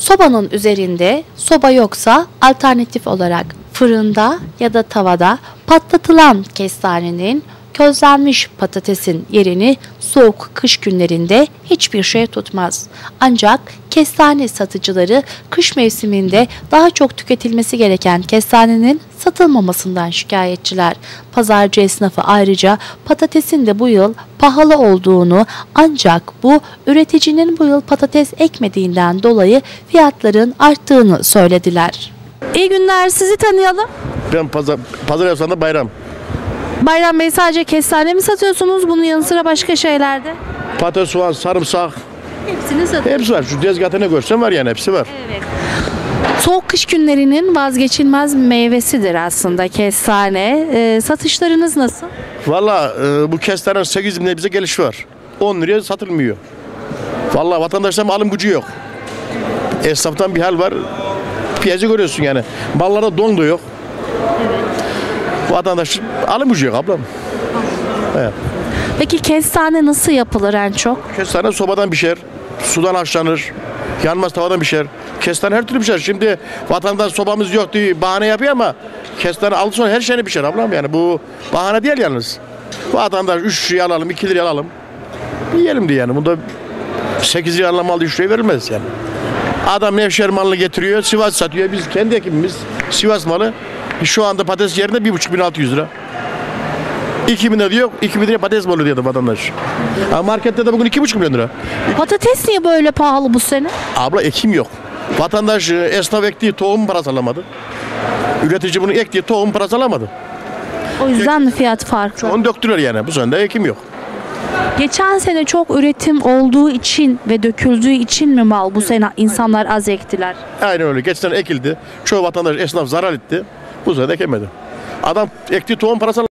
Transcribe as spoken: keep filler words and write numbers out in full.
Sobanın üzerinde, soba yoksa alternatif olarak fırında ya da tavada patlatılan kestanenin, közlenmiş patatesin yerini soğuk kış günlerinde hiçbir şey tutmaz. Ancak kestane satıcıları kış mevsiminde daha çok tüketilmesi gereken kestanenin satılmamasından şikayetçiler. Pazarcı esnafı ayrıca patatesin de bu yıl pahalı olduğunu, ancak bu üreticinin bu yıl patates ekmediğinden dolayı fiyatların arttığını söylediler. İyi günler, sizi tanıyalım. Ben pazar, pazar esnasında Bayram. Bayram Bey, sadece kestane mi satıyorsunuz? Bunun yanı sıra başka şeylerde? Patates, soğan, sarımsak. Hepsini satıyorsunuz. Hepsi var. Şu tezgahta ne görsen var yani, hepsi var. Evet. Soğuk kış günlerinin vazgeçilmez meyvesidir aslında kestane. E, satışlarınız nasıl? Valla e, bu kestanenin sekiz bin lira bize gelişi var. on liraya satılmıyor. Valla vatandaşların alım gücü yok. Esnaftan bir hal var. Piyazı görüyorsun yani. Mallarda don da yok. Evet. Vatandaş alım gücü yok ablam. Evet. Peki kestane nasıl yapılır en çok? Kestane sobadan pişer, sudan haşlanır, yanmaz tavadan pişer. Kestane her türlü pişer. Şimdi vatandaş sobamız yok diye bahane yapıyor ama kestane aldı sonra her şeyini pişer ablam yani. Bu bahane değil yalnız. Vatandaş üç liraya alalım, iki liraya alalım. Yiyelim diye yani. Bunda sekiz liraya alalım, aldı üç liraya verilmez yani. Adam Nevşehir malını getiriyor, Sivas satıyor. Biz kendi ekibimiz Sivas malı. Şu anda patates yerinde bir buçuk bin altı yüz lira. iki bin lira diyor, iki bin liraya patates mi olur diyordu vatandaş. Ama markette de bugün iki buçuk milyon lira. Patates niye böyle pahalı bu sene? Abla ekim yok. Vatandaş esnaf ektiği tohum parası alamadı. Üretici bunu ektiği tohum parası alamadı. O yüzden mi fiyat farklı? Onu döktüler yani. Bu sene de ekim yok. Geçen sene çok üretim olduğu için ve döküldüğü için mi mal bu sene insanlar az ektiler? Aynen öyle. Geçen sene ekildi. Çoğu vatandaş esnaf zarar etti. Bu sene de ekemedi. Adam ektiği tohum parası